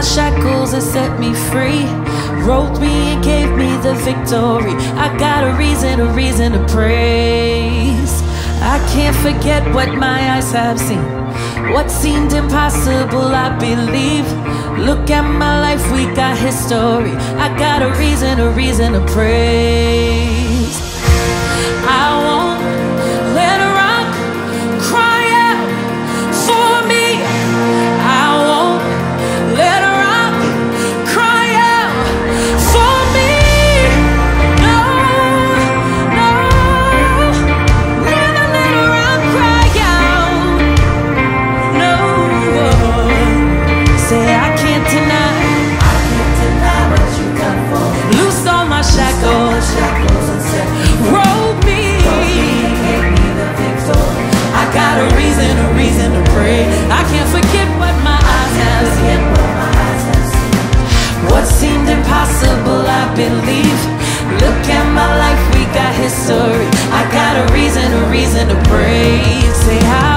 shackles and set me free. Wrote me and gave me the victory. I got a reason to praise. I can't forget what my eyes have seen. What seemed impossible, I believe. Look at my life, we got history. I got a reason to praise. I won't let a rock cry out for me. I won't let a rock cry out for me. No, no, never let a rock cry out. No, say I can't deny what you done for me. Loose all my shackles and set, rolled me. I got a reason to pray. I can't forget what my eyes have seen. What seemed impossible, I believe. Look at my life, we got history. I got a reason to praise. Say hi.